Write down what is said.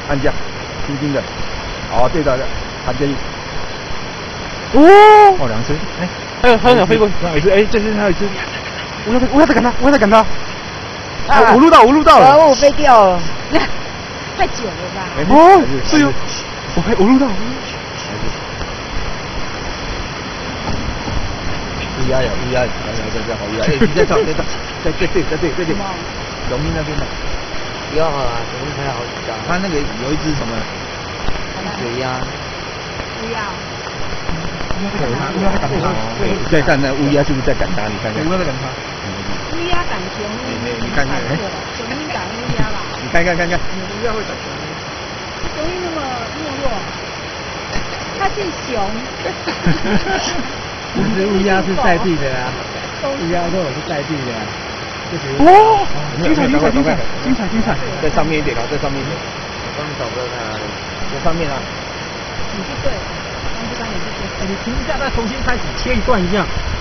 按下，轻轻的。好，对的，弹进去。 哦， 两只， 还有鸟飞过去， 还有一只，这只还有一只。 我要再赶它，我要再赶它。 我录到了。 我飞掉了，太久了吧？ 哦，是哟，我录到。 乌鸦，好乌鸦，在这，龙鹰那边的。 不要啊，龙鹰拍了好几张。 它那个有一只什么水鸭。 不要。 乌鸦在赶它。 你再看那乌鸦是不是在赶它？你看看。 乌鸦在赶它。 乌鸦赶熊。 你看看， 熊鹰赶乌鸦啦。 你看。 乌鸦会赶熊。 熊鹰那么懦弱，它姓熊。 其实乌鸦是在地的啊，乌鸦肉是在地的啊。 哦，精彩！ 在上面一点，在上面一点。 刚找不到它， 在上面啊。 你不对，刚刚你不对。 你停一下，再重新开始切一段一样。